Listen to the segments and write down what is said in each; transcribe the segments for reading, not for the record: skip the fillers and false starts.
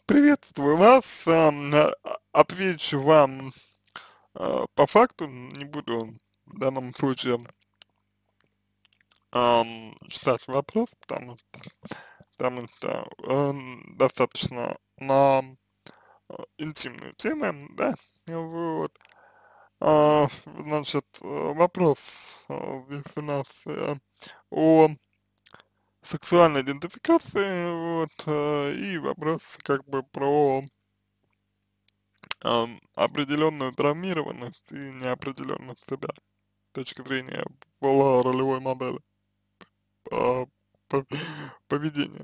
Приветствую вас. Отвечу вам по факту, не буду в данном случае читать вопрос, потому что он достаточно на интимную тему, да, вот. Значит, вопрос здесь у нас о сексуальной идентификации, вот, и вопрос как бы про определенную травмированность и неопределенность себя с точки зрения полуролевой модели а, по- поведения.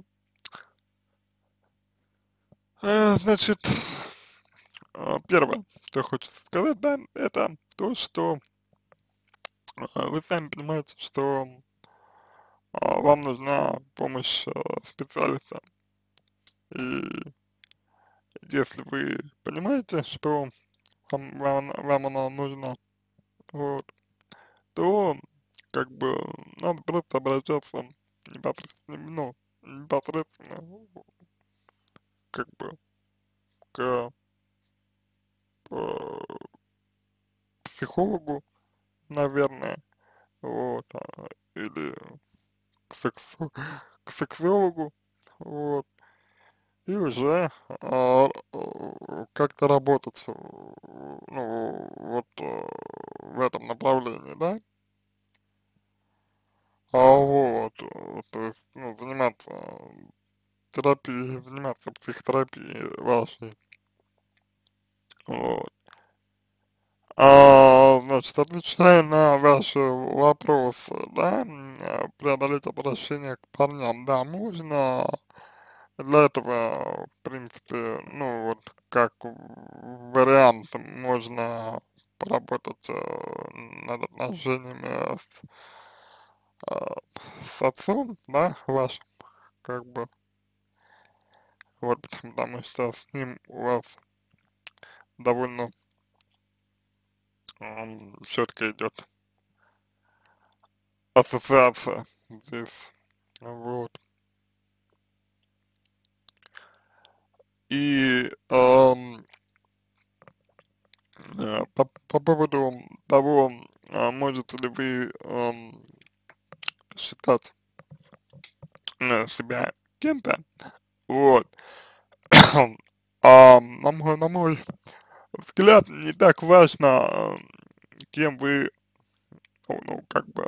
Значит, первое, что хочется сказать, да, это то, что вы сами понимаете, что вам нужна помощь специалиста. И если вы понимаете, что вам она нужна, вот, то как бы надо просто обращаться непосредственно как бы к э, психологу, наверное, вот, или к, сексу, к сексологу, вот, и уже как-то работать, ну, вот в этом направлении, да, вот, то есть, ну, заниматься терапией, заниматься психотерапией вашей, вот. Значит, отвечая на ваши вопросы, да, преодолеть обращение к парням, да, можно. Для этого, в принципе, ну, вот, как вариант, можно поработать над отношениями а, с отцом, да, вашим, как бы, вот, потому что с ним у вас довольно четко идет ассоциация здесь, вот. И по поводу того, можете ли вы считать себя кем-то, вот, на мой взгляд, не так важно, кем вы, ну, как бы,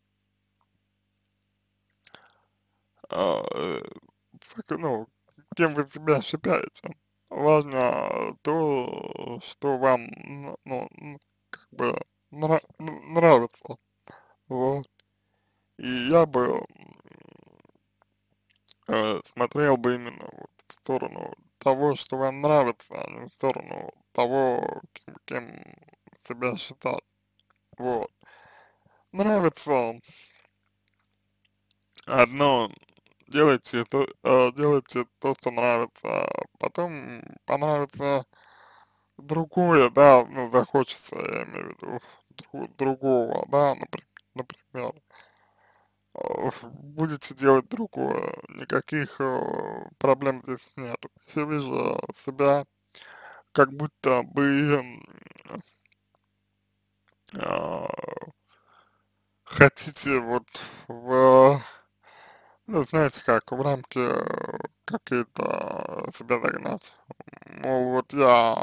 а, э, ну, кем вы себя считаете. Важно то, что вам, ну, как бы нравится, вот. И я бы смотрел бы именно вот в сторону того, что вам нравится, а не в сторону того, кем себя считать, вот. Нравится одно, делайте то, что нравится, а потом понравится другое, да, ну, захочется, я имею в виду, другого, да, например, будете делать другое, никаких проблем здесь нет. Я вижу себя как будто бы а, хотите вот в, ну, знаете как, в рамки какие-то себя загнать. Мол, вот я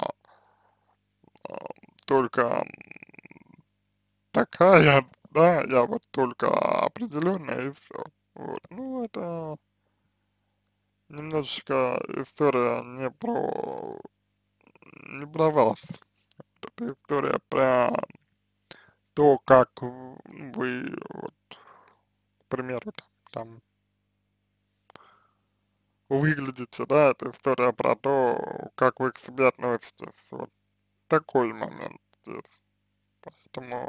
только такая, да, я вот только определенная и все. Вот, ну, это немножечко история не про вас. Это история про то, как вы, вот, к примеру, там выглядите, да, это история про то, как вы к себе относитесь. Вот такой момент здесь. Поэтому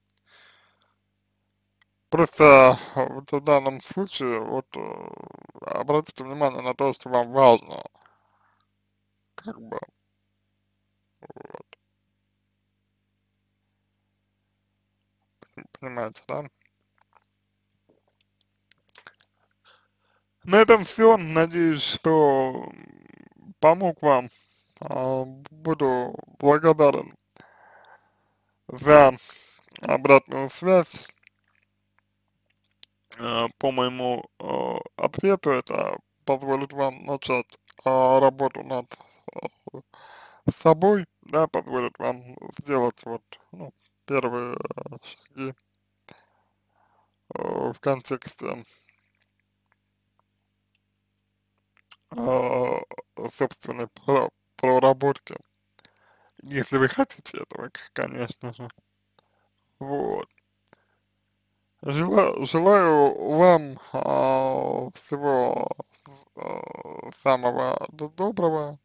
просто вот в данном случае вот обратите внимание на то, что вам важно, как бы, понимаете, да? На этом все. Надеюсь, что помог вам. Буду благодарен за обратную связь по моему ответу. Это позволит вам начать работу над собой, да, позволит вам сделать вот, ну, первые шаги в контексте э, собственной проработки, если вы хотите этого, конечно же. Вот. Желаю вам всего самого доброго,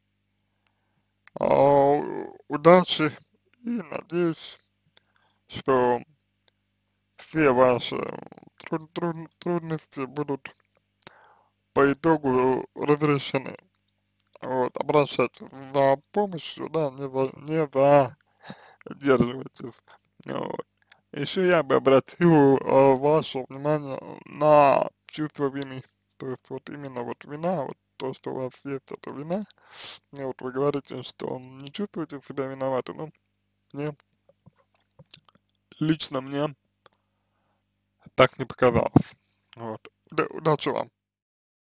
удачи и надеюсь, что все ваши трудности будут по итогу разрешены. Вот, обращайтесь за помощью, да, не задерживайтесь. Вот. Еще я бы обратил ваше внимание на чувство вины. То есть вот именно вот вина, вот то, что у вас есть, это вина. И вот вы говорите, что не чувствуете себя виноватым, ну, мне, лично мне так не показалось. Вот. Удачи вам.